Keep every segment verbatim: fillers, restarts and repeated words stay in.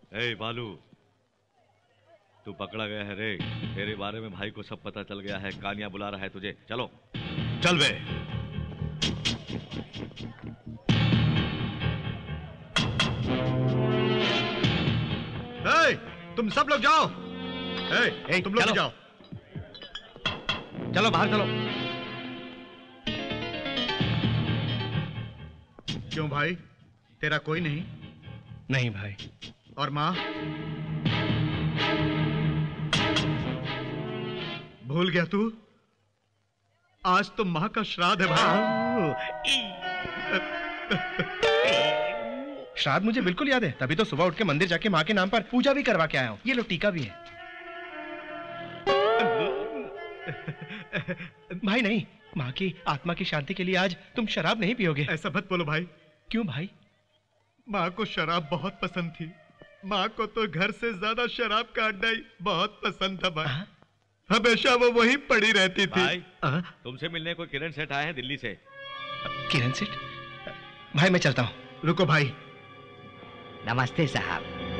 ए बालू, तू पकड़ा गया है रे। तेरे बारे में भाई को सब पता चल गया है। कानिया बुला रहा है तुझे। चलो चल बे। ए, तुम सब लोग जाओ। ए, ए, तुम लोग जाओ। चलो बाहर चलो। क्यों भाई, तेरा कोई नहीं? नहीं भाई। और माँ? भूल गया तू? आज तो माँ का श्राद्ध है भाई। श्राद्ध मुझे बिल्कुल याद है, तभी तो सुबह उठ के मंदिर जाके माँ के नाम पर पूजा भी करवा के आया हूँ। ये लो टीका भी है। भाई नहीं, माँ की आत्मा की शांति के लिए आज तुम शराब नहीं पियोगे। ऐसा मत बोलो भाई। क्यों भाई? माँ को शराब बहुत पसंद थी। माँ को तो घर से ज्यादा शराब का अड्डा ही बहुत पसंद था भाई। हमेशा वो वहीं पड़ी रहती थी। भाई, तुमसे मिलने को किरण सेठ आए हैं दिल्ली से। किरण सेठ? भाई मैं चलता हूँ। रुको भाई। नमस्ते साहब।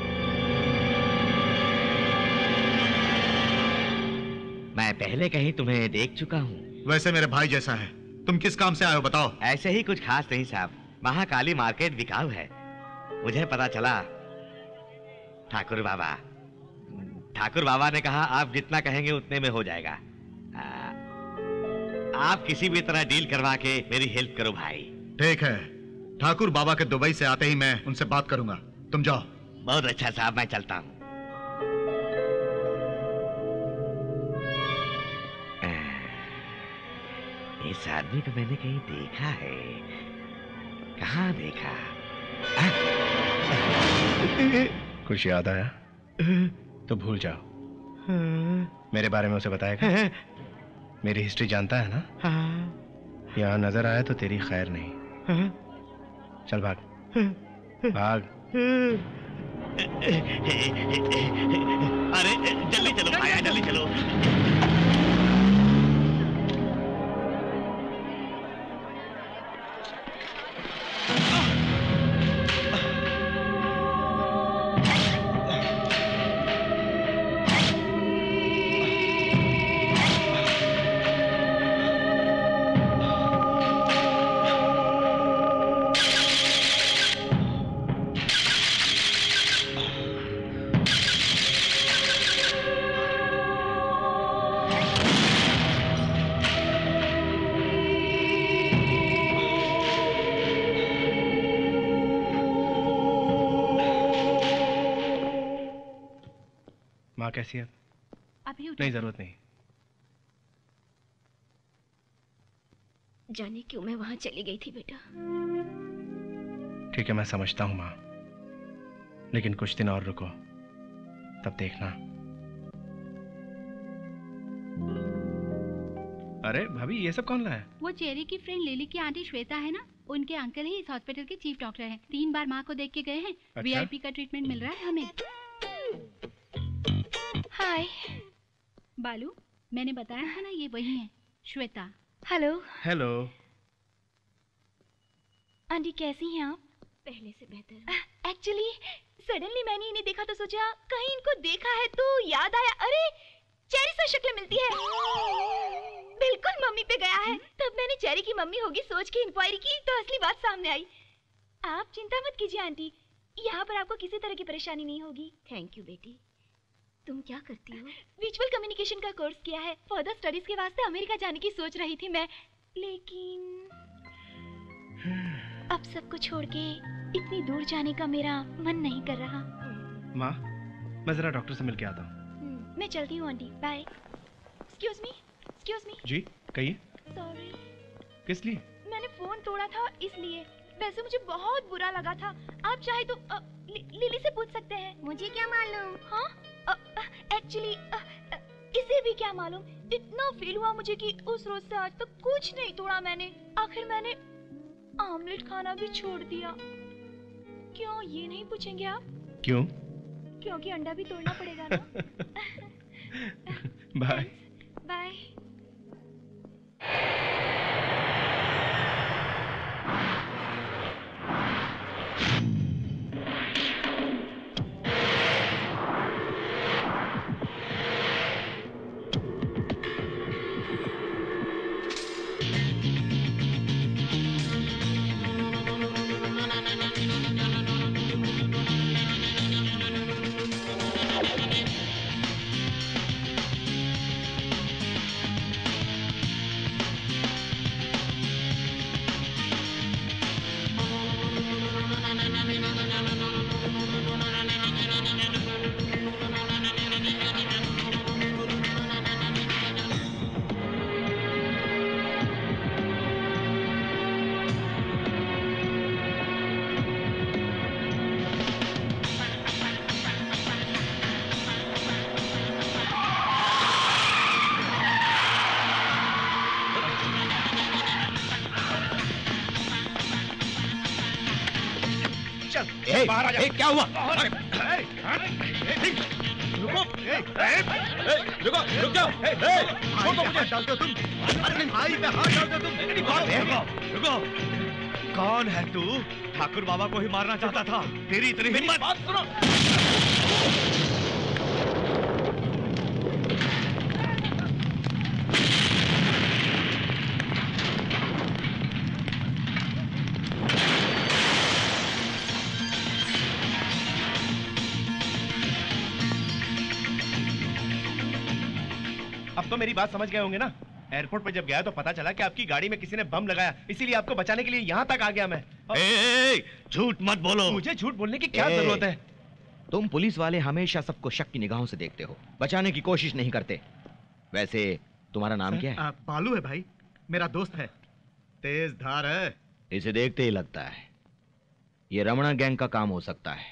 मैं पहले कहीं तुम्हें देख चुका हूँ। वैसे मेरे भाई जैसा है। तुम किस काम से आए हो बताओ? ऐसे ही कुछ खास नहीं साहब, महाकाली मार्केट बिकाऊ है। मुझे पता चला ठाकुर बाबा ठाकुर बाबा ने कहा आप जितना कहेंगे उतने में हो जाएगा। आ, आप किसी भी तरह डील करवा के मेरी हेल्प करो भाई। ठीक है, ठाकुर बाबा के दुबई से आते ही मैं उनसे बात करूंगा। तुम जाओ। बहुत अच्छा साहब, मैं चलता हूँ। इस आदमी को मैंने कहीं देखा है। कहाँ देखा? कुछ याद आया तो भूल जाओ। मेरे बारे में उसे बताएगा? मेरी हिस्ट्री जानता है ना? यहाँ नजर आया तो तेरी खैर नहीं। चल भाग भाग। अरे जल्दी चलो भाई, जल्दी चलो। माँ कैसी है? अभी नहीं, जरूरत नहीं। जाने क्यों मैं वहां चली गई थी बेटा। ठीक है, मैं समझता हूँ माँ, लेकिन कुछ दिन और रुको, तब देखना। अरे भाभी, ये सब कौन लाया? वो चेरी की फ्रेंड लिली की आंटी श्वेता है ना, उनके अंकल ही इस हॉस्पिटल के चीफ डॉक्टर हैं। तीन बार माँ को देख के गए हैं। अच्छा? वीआईपी का ट्रीटमेंट मिल रहा है हमें। हाय बालू, मैंने बताया था ना, ये वही है श्वेता। हेलो। हेलो आंटी, कैसी हैं आप? पहले से बेहतर। एक्चुअली सडनली मैंने इन्हें देखा तो सोचा कहीं इनको देखा है तो याद आया। अरे चेरी से शक्ल मिलती है। बिल्कुल मम्मी पे गया है। तब मैंने चेरी की मम्मी होगी सोच के इंक्वायरी की तो असली बात सामने आई। आप चिंता मत कीजिए आंटी, यहाँ पर आपको किसी तरह की परेशानी नहीं होगी। थैंक यू बेटी। तुम क्या करती हो? विजुअल कम्युनिकेशन का कोर्स किया है। फर्दर स्टडीज के वास्ते अमेरिका जाने की सोच रही थी मैं, लेकिन अब सबको छोड़ के इतनी दूर जाने का मेरा मन नहीं कर रहा। माँ, मैं जरा डॉक्टर से मिल के आता हूँ। मैं चलती हूँ aunty, bye. Excuse me, excuse me. जी कहिए। सॉरी। किस लिए? मैंने फोन तोड़ा था इसलिए। वैसे मुझे बहुत बुरा लगा था। आप चाहे तो अ, लि, लिली से पूछ सकते हैं। मुझे क्या मालूम? हाँ, एक्चुअली इसे भी क्या मालूम। इतना फील हुआ मुझे कि उस रोज से आज तक तो कुछ नहीं तोड़ा मैंने। आखिर मैंने आमलेट खाना भी छोड़ दिया। क्यों, ये नहीं पूछेंगे आप? क्यों? क्योंकि अंडा भी तोड़ना पड़ेगा ना। Bye bye. चल ए, बाहर आ जा। ए, क्या हुआ? रुको रुको, रुक जाओ। छोड़ दो मुझे। डालते हो तुम अपने भाई पे हाथ डालते हो तुम। रुको, रुको। कौन है तू? ठाकुर बाबा को ही मारना चाहता था। तेरी इतनी हिम्मत? बात सुनो। अब तो मेरी बात समझ गए होंगे ना। एयरपोर्ट पे जब गया तो पता चला कि आपकी गाड़ी में किसी ने बम लगाया, इसीलिए आपको बचाने के लिए यहाँ तक आ गया मैं। ए, ए, ए, झूठ मत बोलो। मुझे झूठ बोलने की क्या ए, जरूरत है? तुम पुलिस वाले हमेशा सबको शक की निगाहों से देखते हो, बचाने की कोशिश नहीं करते। वैसे तुम्हारा नाम क्या है? आ, बालू है भाई, मेरा दोस्त है, तेज धार है। इसे देखते ही लगता है ये रमणा गैंग का काम हो सकता है।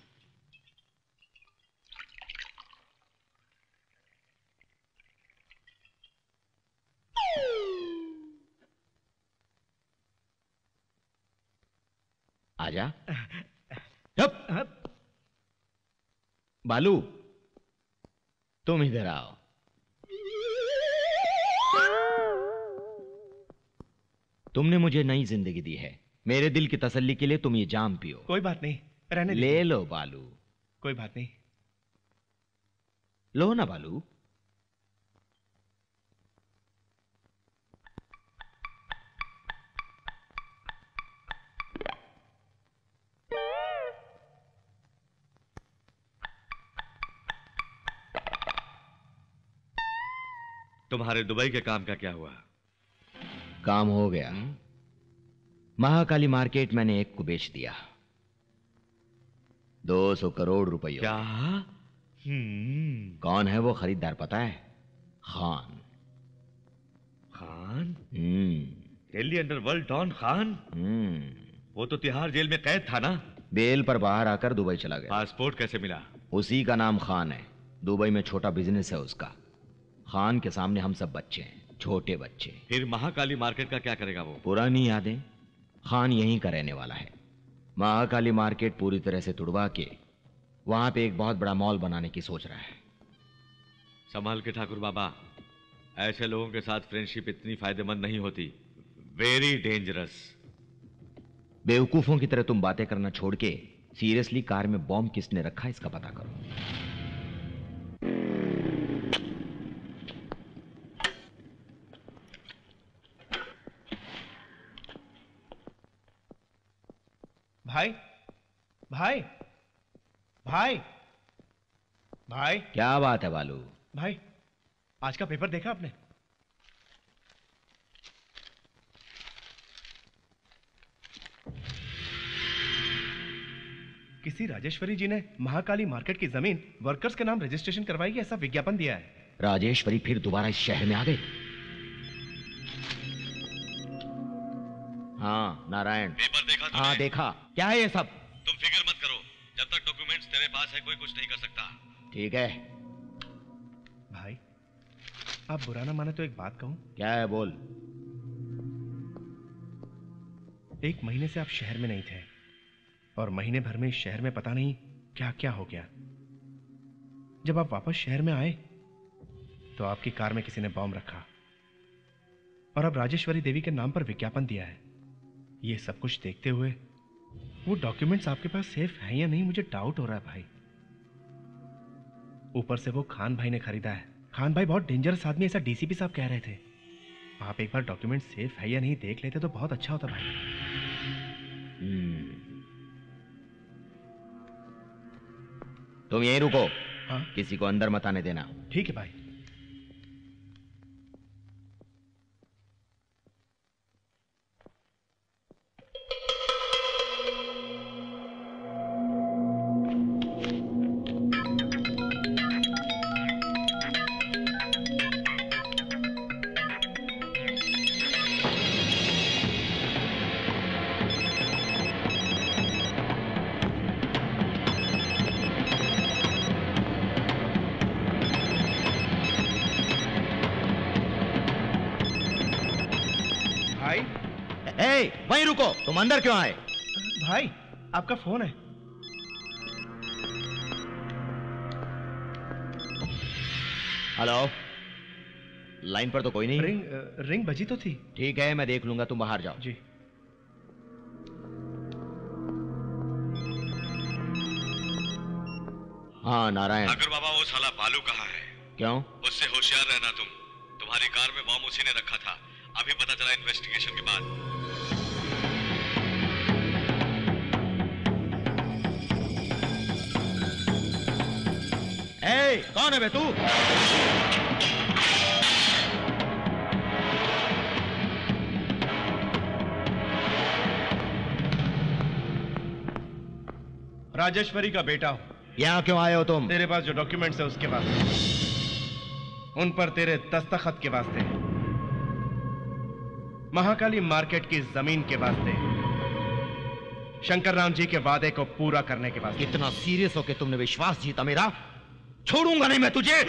आजा। हप। बालू, तुम इधर आओ। तुमने मुझे नई जिंदगी दी है, मेरे दिल की तसल्ली के लिए तुम ये जाम पियो। कोई बात नहीं, रहने ले दीजिए। लो बालू। कोई बात नहीं। लो ना बालू। तुम्हारे दुबई के काम का क्या हुआ? काम हो गया। महाकाली मार्केट मैंने एक को बेच दिया, दो सौ करोड़ रुपयों। क्या? कौन है वो खरीदार पता है? खान। खान? हम्म दिल्ली अंडरवर्ल्ड डॉन खान? हम्म वो तो तिहाड़ जेल में कैद था ना? बेल पर बाहर आकर दुबई चला गया। पासपोर्ट कैसे मिला? उसी का नाम खान है, दुबई में छोटा बिजनेस है उसका। खान के सामने हम सब बच्चे हैं, छोटे बच्चे। फिर महाकाली मार्केट का क्या करेगा वो? पुरानी यादें। खान यहीं का रहने वाला है। महाकाली मार्केट पूरी तरह से तुड़वा के वहां पे एक बहुत बड़ा मॉल बनाने की सोच रहा है। संभाल के ठाकुर बाबा, ऐसे लोगों के साथ फ्रेंडशिप इतनी फायदेमंद नहीं होती। Very dangerous. बेवकूफों की तरह तुम बातें करना छोड़ के सीरियसली कार में बॉम्ब किसने रखा इसका पता करो। भाई भाई भाई भाई क्या बात है बालू? भाई, आज का पेपर देखा आपने? किसी राजेश्वरी जी ने महाकाली मार्केट की जमीन वर्कर्स के नाम रजिस्ट्रेशन करवाएगी ऐसा विज्ञापन दिया है। राजेश्वरी फिर दोबारा इस शहर में आ गए? हाँ नारायण। पेपर देखा तुमने? हाँ देखा। क्या है ये सब? तुम फिक्र मत करो, जब तक डॉक्यूमेंट्स तेरे पास है कोई कुछ नहीं कर सकता। ठीक है। भाई, आप बुरा ना माने तो एक बात कहूं? क्या है बोल। एक महीने से आप शहर में नहीं थे और महीने भर में इस शहर में पता नहीं क्या क्या हो गया। जब आप वापस शहर में आए तो आपकी कार में किसी ने बॉम्ब रखा और अब राजेश्वरी देवी के नाम पर विज्ञापन दिया है। ये सब कुछ देखते हुए वो डॉक्यूमेंट्स आपके पास सेफ हैं या नहीं मुझे डाउट हो रहा है भाई। ऊपर से वो खान भाई ने खरीदा है। खान भाई बहुत डेंजरस आदमी ऐसा डीसीपी साहब कह रहे थे। आप एक बार डॉक्यूमेंट सेफ है या नहीं देख लेते तो बहुत अच्छा होता भाई। हम्म। तुम यहीं रुको। हाँ किसी को अंदर मत आने देना। ठीक है भाई। ए, वहीं रुको। तुम अंदर क्यों आए? भाई आपका फोन है। हेलो, लाइन पर तो कोई नहीं। रिंग रिंग बजी तो थी। ठीक है, मैं देख लूंगा, तुम बाहर जाओ। जी। हाँ नारायण। ठाकुर बाबा, वो साला बालू कहाँ है? क्यों? उससे होशियार रहना तुम। तुम्हारी कार में बॉम्ब उसी ने रखा था, अभी पता चला इन्वेस्टिगेशन के बाद। ए, कौन है बे तू? राजेश्वरी का बेटा हो। यहाँ क्यों आए हो तुम? तेरे पास जो डॉक्यूमेंट्स है उसके पास, उन पर तेरे दस्तखत के वास्ते, महाकाली मार्केट की जमीन के वास्ते, शंकर राम जी के वादे को पूरा करने के वास्ते। कितना सीरियस होके तुमने विश्वास जीता मेरा? छोड़ूंगा नहीं मैं तुझे।